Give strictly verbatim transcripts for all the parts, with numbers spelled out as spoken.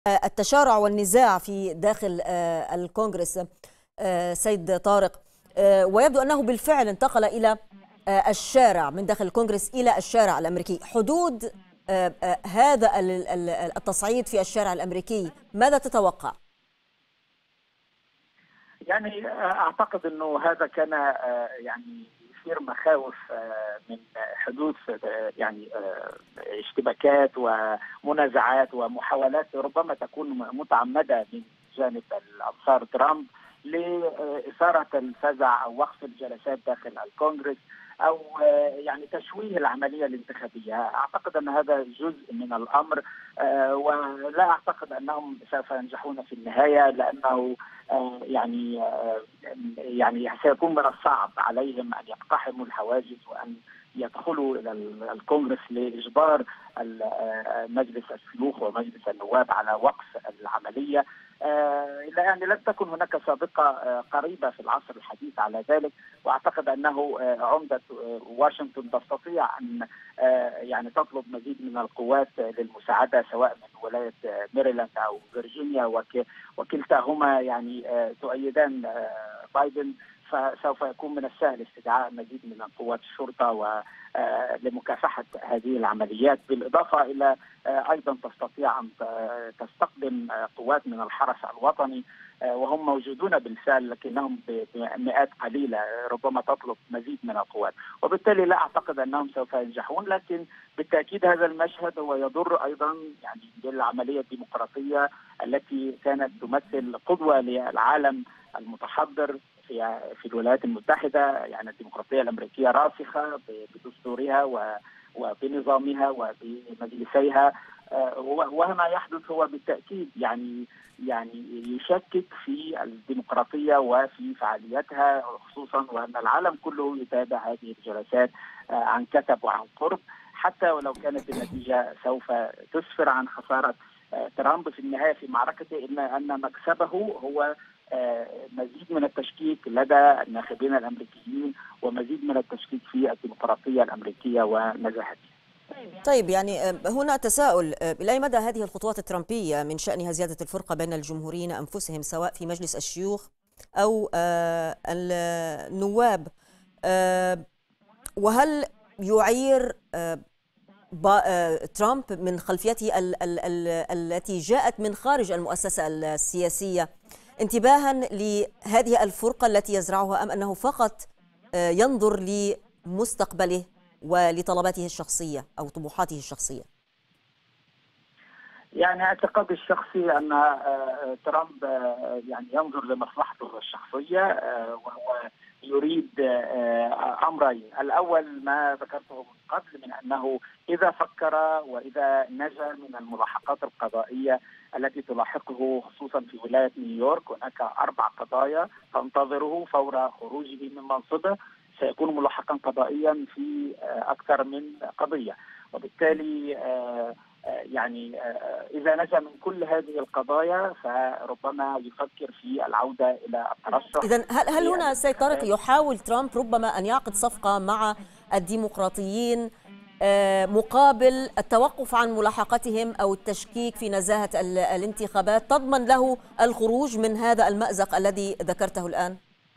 التشارع والنزاع في داخل الكونغرس سيد طارق، ويبدو أنه بالفعل انتقل إلى الشارع من داخل الكونغرس إلى الشارع الأمريكي. حدود هذا التصعيد في الشارع الأمريكي ماذا تتوقع؟ يعني أعتقد أنه هذا كان يعني يثير مخاوف من حدوث يعني اشتباكات ومنازعات ومحاولات ربما تكون متعمدة من جانب الأنصار ترامب لإثارة الفزع أو وقف الجلسات داخل الكونغرس أو يعني تشويه العملية الانتخابية. أعتقد أن هذا جزء من الأمر، ولا أعتقد أنهم سوف ينجحون في النهاية، لأنه يعني يعني سيكون من الصعب عليهم أن يقتحموا الحواجز وأن يدخلوا إلى الكونغرس لإجبار مجلس الشيوخ ومجلس النواب على وقف العملية. يعني لم تكن هناك سابقة قريبة في العصر الحديث على ذلك، واعتقد انه عمدة واشنطن تستطيع ان يعني تطلب مزيد من القوات للمساعدة، سواء من ولاية ميريلاند او فيرجينيا، وكلتاهما يعني تؤيدان بايدن، فسوف يكون من السهل استدعاء مزيد من قوات الشرطة و لمكافحة هذه العمليات، بالإضافة إلى أيضا تستطيع أن تستخدم قوات من الحرس الوطني وهم موجودون بالفعل، لكنهم بمئات قليلة، ربما تطلب مزيد من القوات، وبالتالي لا أعتقد أنهم سوف ينجحون. لكن بالتأكيد هذا المشهد هو يضر أيضا يعني بالعملية الديمقراطية التي كانت تمثل قدوة للعالم المتحضر في في الولايات المتحدة. يعني الديمقراطية الأمريكية راسخة بدستورها وبنظامها وبمجلسيها، وما يحدث هو بالتأكيد يعني يعني يشكك في الديمقراطية وفي فعاليتها، خصوصا وأن العالم كله يتابع هذه الجلسات عن كثب وعن قرب، حتى ولو كانت النتيجة سوف تسفر عن خسارة ترامب في النهاية في معركته، إلا أن مكسبه هو مزيد من التشكيك لدى الناخبين الأمريكيين ومزيد من التشكيك في الديمقراطية الأمريكية ونجاحتها. طيب، يعني هنا تساؤل: إلى أي مدى هذه الخطوات الترامبية من شأنها زيادة الفرقة بين الجمهوريين أنفسهم، سواء في مجلس الشيوخ أو النواب؟ وهل يعير ترامب من خلفيته التي جاءت من خارج المؤسسة السياسية انتباها لهذه الفرقة التي يزرعها، أم أنه فقط ينظر لمستقبله ولطلباته الشخصية أو طموحاته الشخصية؟ يعني اعتقادي الشخصي أن ترامب يعني ينظر لمصلحته الشخصية، وهو يريد أمرين: الأول ما ذكرته من قبل من أنه إذا فكر وإذا نجا من الملاحقات القضائية التي تلاحقه خصوصا في ولاية نيويورك، هناك أربع قضايا تنتظره فور خروجه من منصبه، سيكون ملاحقا قضائيا في أكثر من قضية، وبالتالي يعني إذا نجا من كل هذه القضايا فربما يفكر في العودة إلى الترشح. إذن هل هل هنا سيد طارق يحاول ترامب ربما أن يعقد صفقة مع الديمقراطيين مقابل التوقف عن ملاحقتهم أو التشكيك في نزاهة الانتخابات، تضمن له الخروج من هذا المأزق الذي ذكرته الآن؟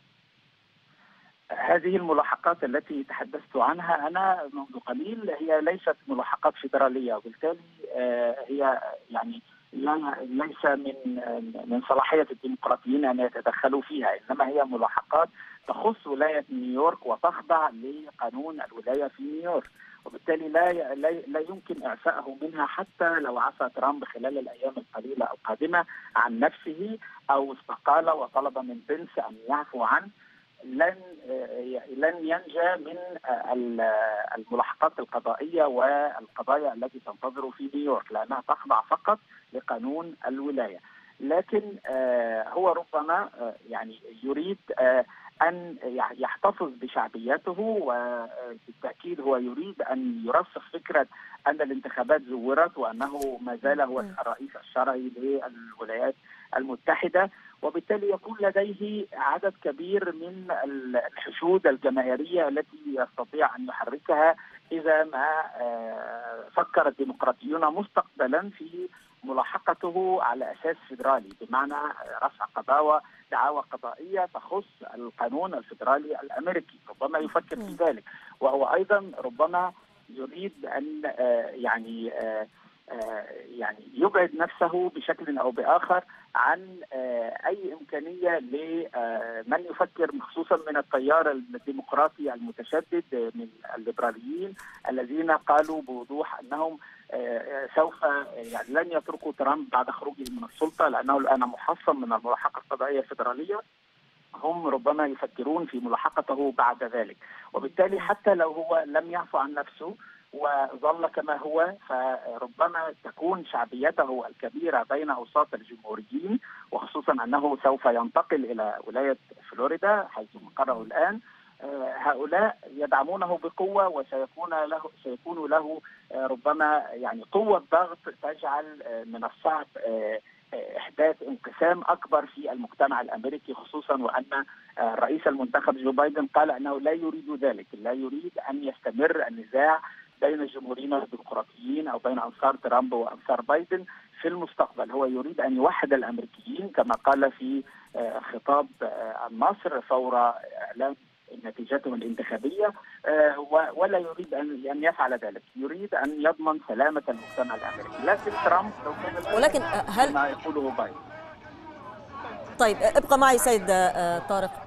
هذه الملاحقات التي تحدثت عنها أنا منذ قليل هي ليست ملاحقات فيدرالية، وبالتالي هي يعني ليس من من صلاحية الديمقراطيين أن يتدخلوا فيها، إنما هي ملاحقات تخص ولاية نيويورك وتخضع لقانون الولاية في نيويورك، وبالتالي لا لا يمكن إعفائه منها حتى لو عفى ترامب خلال الأيام القليلة القادمة عن نفسه أو استقال وطلب من بنس أن يعفو عنه. لن لن ينجى من الملاحقات القضائية والقضايا التي تنتظر في نيويورك، لأنها تخضع فقط لقانون الولاية. لكن هو ربما يعني يريد أن يحتفظ بشعبيته، وبالتأكيد هو يريد أن يرسخ فكرة أن الانتخابات زورت وأنه ما زال هو الرئيس الشرعي للولايات المتحدة، وبالتالي يكون لديه عدد كبير من الحشود الجماهيرية التي يستطيع أن يحركها إذا ما فكر الديمقراطيون مستقبلا في ملاحقته على أساس فيدرالي، بمعنى رفع قضاوى دعاوى قضائية تخص القانون الفيدرالي الأمريكي. ربما يفكر في ذلك، وهو أيضا ربما يريد أن يعني يعني يبعد نفسه بشكل أو بآخر عن أي إمكانية لمن يفكر خصوصا من التيار الديمقراطي المتشدد من الليبراليين الذين قالوا بوضوح أنهم سوف يعني لن يتركوا ترامب بعد خروجه من السلطة، لأنه الآن محصن من الملاحقة القضائية الفيدرالية. هم ربما يفكرون في ملاحقته بعد ذلك، وبالتالي حتى لو هو لم يعفو عن نفسه وظل كما هو، فربما تكون شعبيته الكبيرة بين أوساط الجمهوريين، وخصوصا أنه سوف ينتقل إلى ولاية فلوريدا حيث مقره الآن. هؤلاء يدعمونه بقوة، وسيكون له سيكون له ربما يعني قوة ضغط تجعل من الصعب إحداث انقسام أكبر في المجتمع الأمريكي، خصوصا وأن الرئيس المنتخب جو بايدن قال أنه لا يريد ذلك، لا يريد أن يستمر النزاع بين الجمهوريين والديمقراطيين أو بين أنصار ترامب وأنصار بايدن في المستقبل. هو يريد أن يوحد الأمريكيين كما قال في خطاب النصر فور إعلان نتيجته الانتخابية، ولا يريد أن يفعل ذلك، يريد أن يضمن سلامة المجتمع الأمريكي. لكن ترامب لو كان ولكن هل ما يقوله بايدن. طيب ابقى معي سيد طارق.